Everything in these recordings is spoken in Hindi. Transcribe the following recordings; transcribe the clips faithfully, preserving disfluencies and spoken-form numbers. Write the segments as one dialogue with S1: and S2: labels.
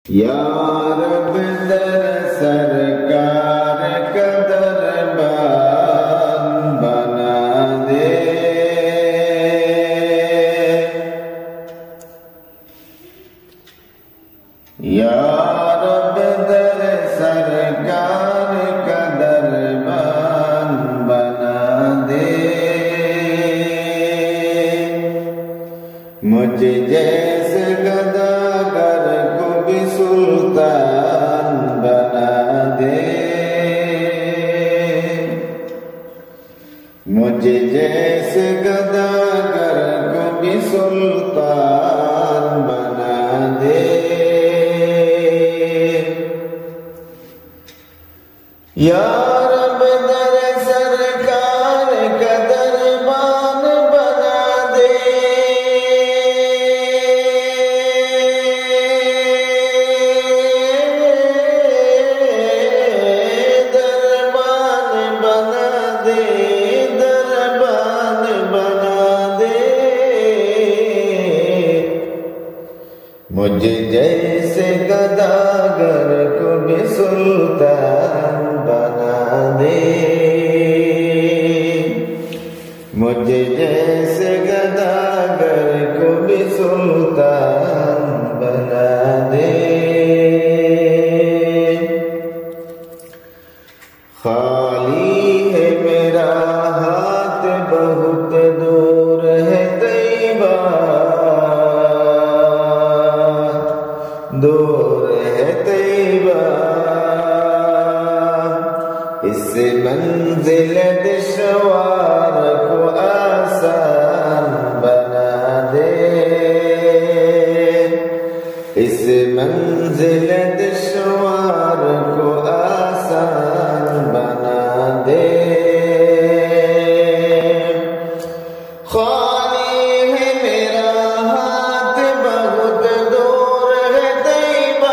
S1: या रब दर सरकार का दरबार बना दे। या रब दर सरकार का दरबार बना दे। मुझ जैसे गदागर को भी सुल्तान बना दे। मुझ जैसे गदागर को भी सुल्तान बना दे। या रब दर सरकार का दरबार बना दे। दरबार बना दे, दरबार बना दे। मुझ जैसे गदागर को भी सुल्तान बना दे। मुझ जैसे गदागर को भी सुल्तान बना दे। खाली है मेरा हाथ बहुत दूर है तैबा, दूर है तैबा। इस मंजिल दुश्वार को आसान बना दे। इस मंजिल दुश्वार को आसान बना दे। खाली है मेरा हाथ बहुत दूर है तैबा,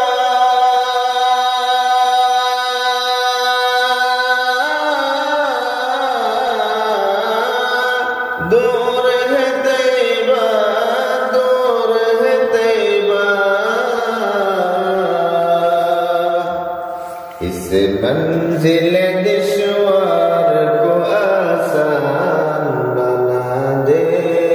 S1: दूर है तैबा, दूर है तैबा। इस मंजिल दुश्वार को आसान बना दे।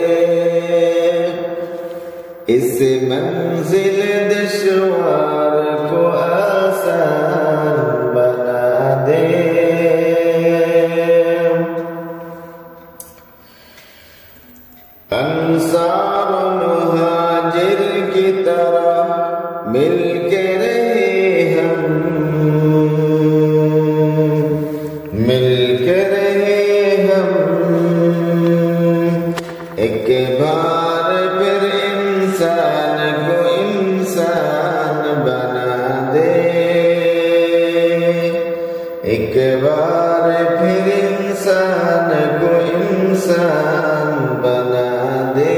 S1: इस मंजिल दुश्वार को आसान बना दे। अंसार मुहाजिर की तरह मिल के रहे हम, मिल के रहे हम। एक बार फिर इंसान को इंसान बना दे। एक बार फिर इंसान को इंसान बना दे।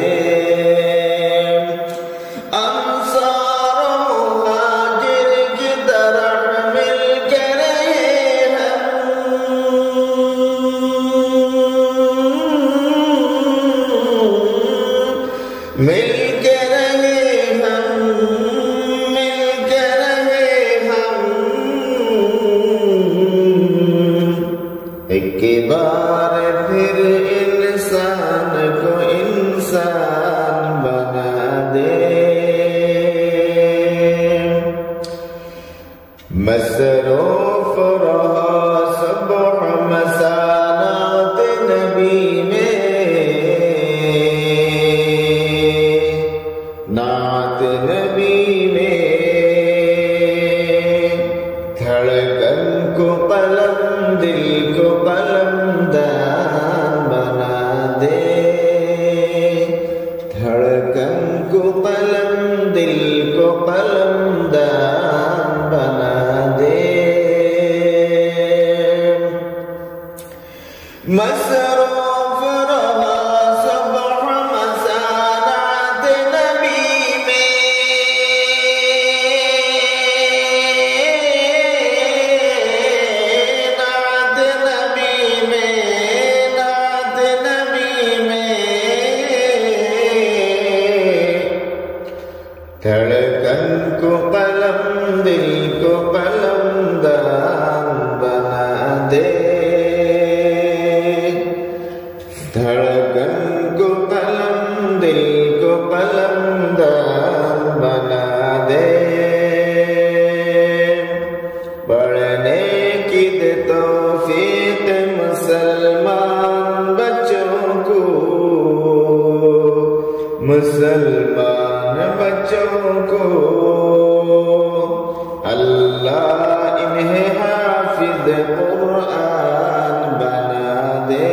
S1: अंसार मुहाजिर की तरह मिल के रहे हम, मिल के रहे हम, मिल के रहे हम। एक बार फिर इंसान को इंसान बना दे। मसरूफ रहा सुबह मसानात नबी में, नात नबी में। धड़कन को कलम, दिल को कलमदान बना दे। धड़कन को कलम, दिल को कलमदान बना दे। मसरूफ रहा सुबह मसानात नबी में, नात नबी में, नात नबी में। धड़कन को मुसलमान बच्चों को अल्लाह इन्हें हाफिज कुरान बना दे।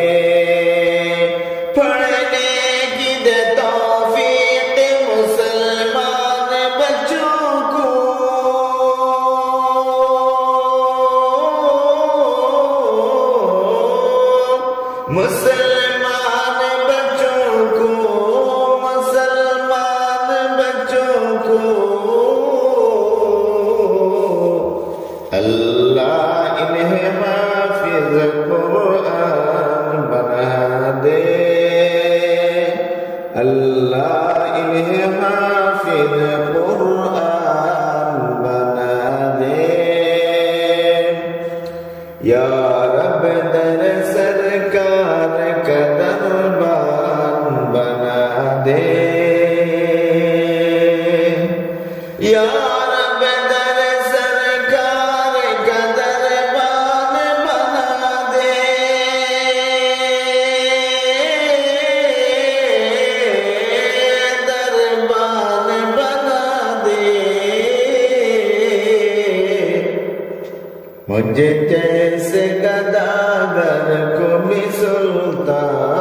S1: पढ़ने की दे तौफीक मुसलमान बच्चों को। मुसलमान बच्चों को मुसलमान बच्चों को अल्लाह इन्हें हाफिज कुरान बना दे। अल्लाह इन्हें हाफिज कुरान बना दे। या रब दर सरकार का दरबार बना दे। या रब दर सरकार का दरबार बना दे। दरबार बना दे। मुझे जैसे गदागर को भी सुल्तान